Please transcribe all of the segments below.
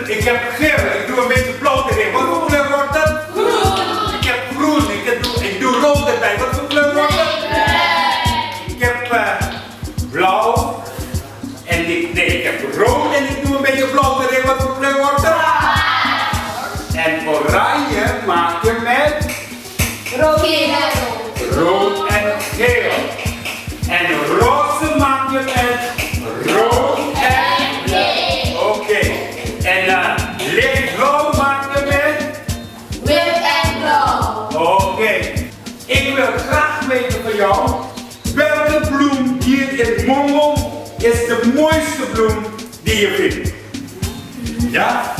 Ik heb geel. Ik doe een beetje blauw erin. Wat voor kleur wordt het? Groen. Ik heb groen. Ik doe rood erbij. Wat voor kleur wordt het? Ik heb blauw. Ik heb rood en ik doe een beetje blauw erin. Wat voor kleur wordt het? En oranje maak je met rood en geel. En roze maak je met rood en geel. Oké. En lichtblauw maak je met wit en blauw. Oké. Ik wil graag weten van jou, welke bloem hier in Mongo is de mooiste bloem die je vindt? Ja?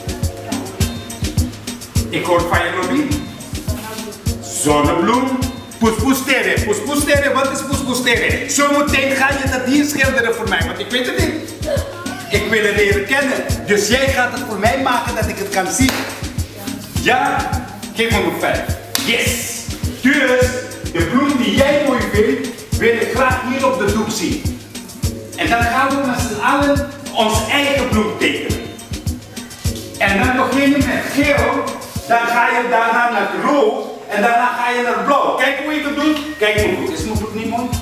Ik hoor van je lobby. Zonnebloem. Poespoestere. Poespoestere. Wat is poespoestere? Zometeen ga je dat hier schilderen voor mij, want ik weet het niet. Ik wil het leren kennen. Dus jij gaat het voor mij maken dat ik het kan zien. Ja? Geef me een 5. Yes! Dus, de bloem die jij mooi vindt, wil ik graag hier op de doek zien. En dan gaan we met z'n allen onze eigen bloem tekenen. En dan begin je met geel, dan ga je daarna naar rood en daarna ga je naar blauw. Kijk hoe ik het doe. Kijk mijn broek. Is mijn broek niet mooi?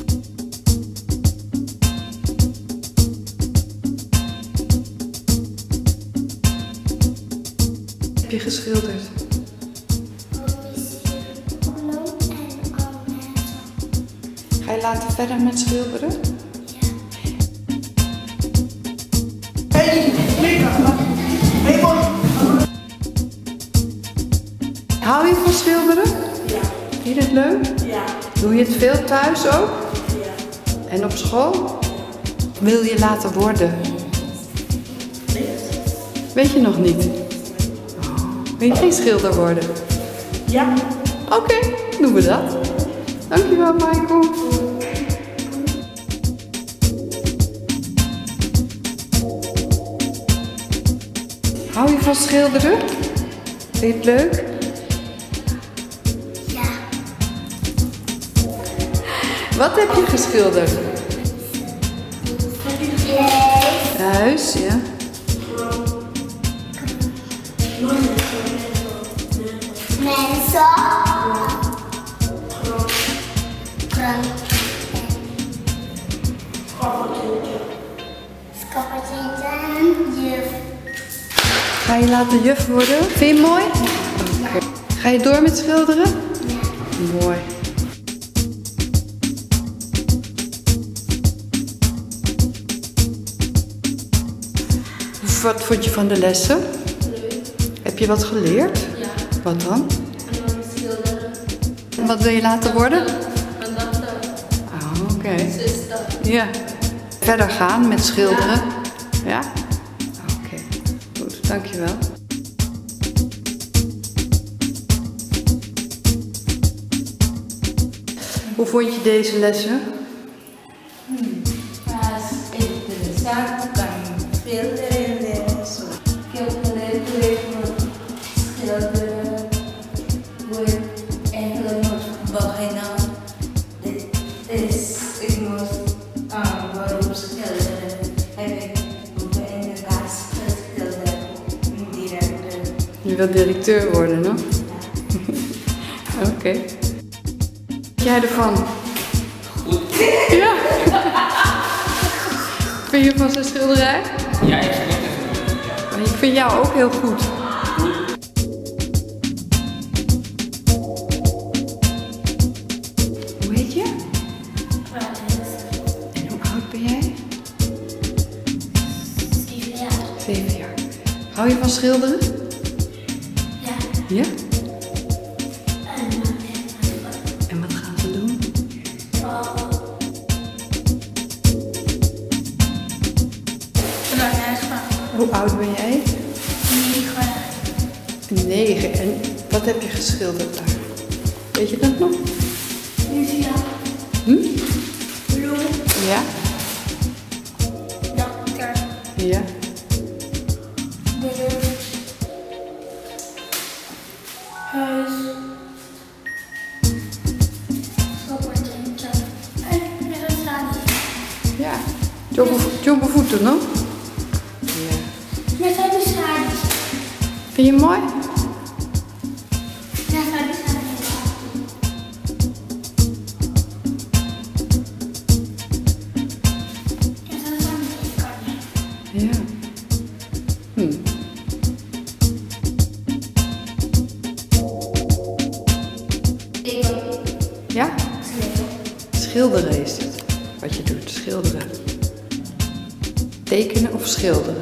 Heb je geschilderd? Ga je later verder met schilderen? Hou je van schilderen? Ja. Vind je het leuk? Ja. Doe je het veel thuis ook? Ja. En op school? Wil je later worden? Weet je nog niet? Oh, wil je geen schilder worden? Ja. Oké, doen we dat. Dankjewel, Michael. Hou je van schilderen? Vind je het leuk? Ja. Wat heb je geschilderd? Huis, ja. Mensen. Juf. Ga je later juf worden? Vind je het mooi? Oké. Ga je door met schilderen? Ja. Mooi. Wat vond je van de lessen? Leuk. Heb je wat geleerd? Ja. Wat dan? En dan schilderen. En wat wil je later worden? Een dokter. Oh, oké. Zuster. Ja. Verder gaan met schilderen? Ja? Oké. Goed, dankjewel. Hoe vond je deze lessen? Was interessant, kan veel leren. Ik heb geleerd hoe schilderen, hoe ik eigenlijk moet beginnen. Ik moest waarom schilderen. Heb ik in de klas geschilderd. Directeur. Je wilt directeur worden, no? Oké. Wat vind jij ervan? Goed. Ja. Vind je van zijn schilderij? Ja, ik vind het. Maar ik vind jou ook heel goed. Hoe heet je? En hoe oud ben jij? 7 jaar. 7 jaar. Hou je van schilderen? Ja. Ja? En wat gaan ze doen? Hoe oud ben jij? 9. En wat heb je geschilderd daar? Weet je dat nog? Lucia. Hm? Bloem. Ja? Dokter. Ja? Deur. Huis. Stoppertentje. En restaurant. Ja. Jobbe voeten, no? Ja. Met een schaar. Vind je hem mooi? Ja, zou die staan. Ja, dat is een beetje. Ja. Ja? Schilderen is het. Wat je doet, schilderen. Tekenen of schilderen?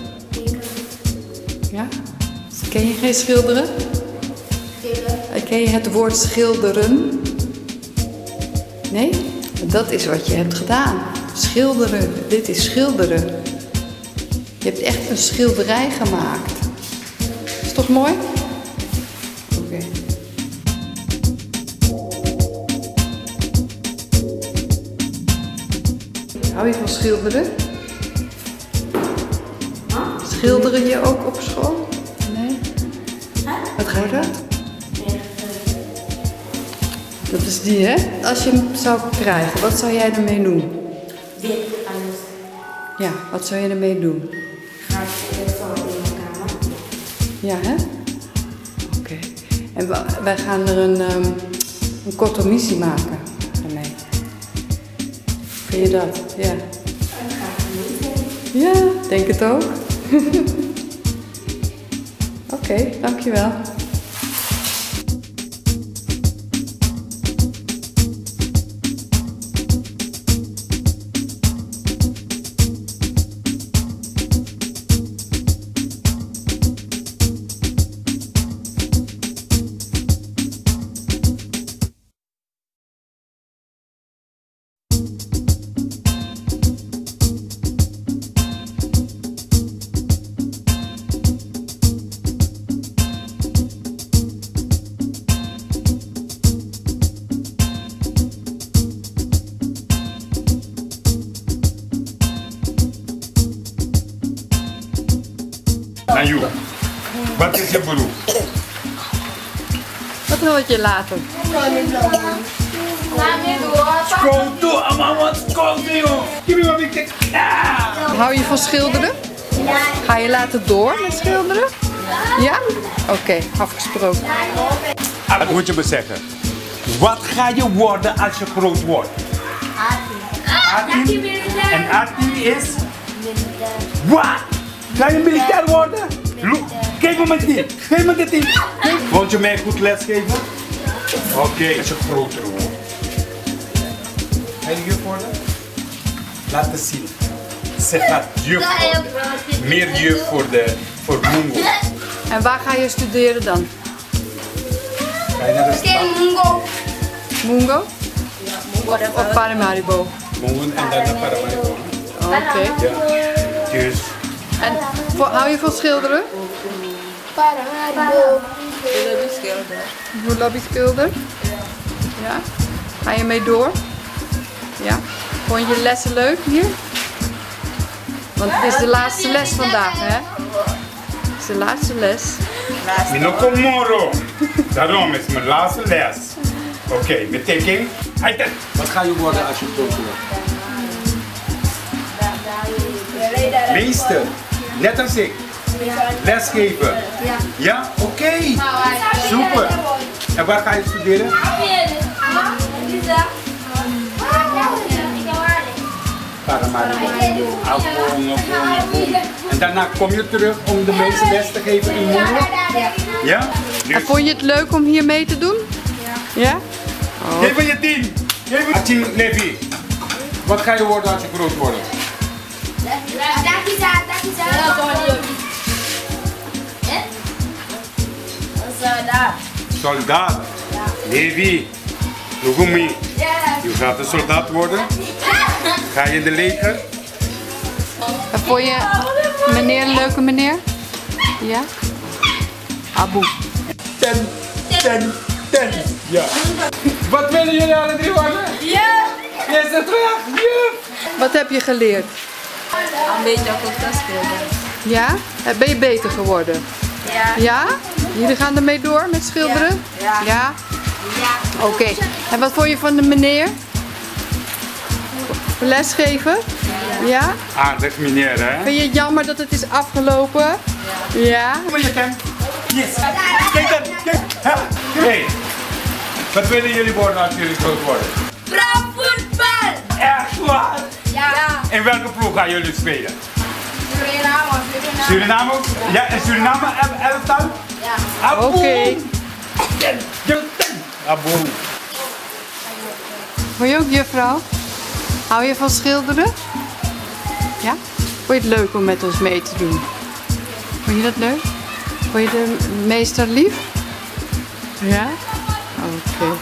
Ja? Ken je geen schilderen? Ken je het woord schilderen? Nee? Dat is wat je hebt gedaan. Schilderen. Dit is schilderen. Je hebt echt een schilderij gemaakt. Is toch mooi? Oké. Hou je van schilderen? Schilderen je ook op school? Nee? Wat gaat dat? Dat is die, hè? Als je hem zou krijgen, wat zou jij ermee doen? Dit alles. Ja, wat zou je ermee doen? Ga ik telefoon in mijn kamer. Ja, hè? Oké. En wij gaan er een korte missie maken daarmee. Vind je dat? Ja. Dat ga ik niet. Ja, denk het ook. Oké, dankjewel. Naju, wat is je beroep? Wat wil je later? School toe, mama, school toe, joh. Give me one big Hou je van schilderen? Ga je later door met schilderen? Ja? Oké, afgesproken. Wat moet je me zeggen? Wat ga je worden als je groot wordt? Artin. En Artin is? Wat? Ga je militair worden? Geef me mijn tip. Geef me de tip. Wilt je mij goed lesgeven? Oké. Als je groter wordt. Ga je juf worden? Laat het zien. Ze gaat juf worden. Meer juf voor Mungo. En waar ga je studeren dan? Ga je naar de stad? Mungo? Of Paramaribo? Mungo en dan naar Paramaribo. Oké. Ja. Dus. En hou je van schilderen? Voor lobbyschilder? Ja. Ga je mee door? Ja. Vond je lessen leuk hier? Want het is de laatste les vandaag, hè? Het is de laatste les. Minoko Moro. Daarom is mijn laatste les. Oké, betekent. Wat ga je worden als je groot wordt? Meester, net als ik. Lesgeven. Ja? Oké. Super. En waar ga je studeren? Paramaribo. En daarna kom je terug om de meeste les te geven in Mungo? Ja? En vond je het leuk om hier mee te doen? Ja? Oh. Geef me je 10. Achin Levi. Wat ga je worden als je groot wordt? Soldaat. Levi. Lugumi. Je gaat een soldaat worden. Ga je in de leger? En vond je meneer een leuke meneer? Ja? Abu. 10. Ja. Wat willen jullie alle drie worden? Ja! Is het terug? Juf! Wat heb je geleerd? Een beetje op het schilderen. Ja? Ben je beter geworden? Ja. Ja? Jullie gaan ermee door met schilderen? Ja. Ja? Oké. En wat vond je van de meneer? Lesgeven? Ja? Aardig meneer, hè? Vind je het jammer dat het is afgelopen? Ja? Kom je ken. Yes. Kijk dan, kijk. Hey, wat willen jullie worden als jullie groot worden? Profvoetbal! Echt waar? Ja. In welke ploeg gaan jullie spelen? Suriname. Suriname? Ja, in Suriname elftal? Ja. Oké. Aboe. Hoor je ook, juffrouw? Hou je van schilderen? Ja? Vond je het leuk om met ons mee te doen? Vond je dat leuk? Vond je de meester lief? Ja? Oké.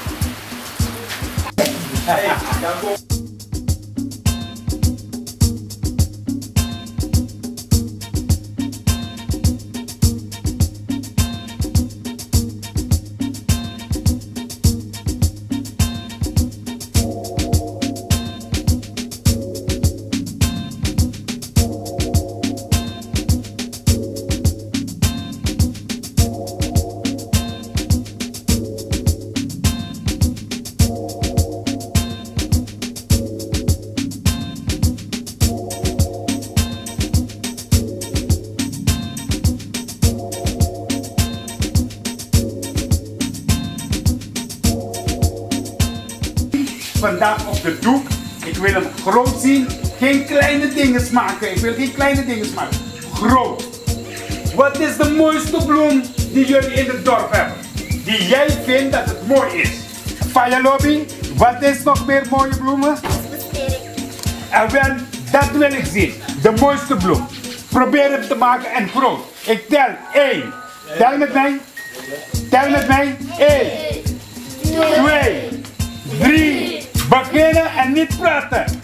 Vandaag op de doek. Ik wil hem groot zien. Geen kleine dingen maken. Ik wil geen kleine dingen maken. Groot. Wat is de mooiste bloem die jullie in het dorp hebben? Die jij vindt dat het mooi is? Faya Lobby, wat is nog meer mooie bloemen? En wel, dat wil ik zien. De mooiste bloem. Probeer hem te maken en groot. Ik tel 1. Tel met mij. Tel met mij. 1, 2, 3. Beginnen en niet praten.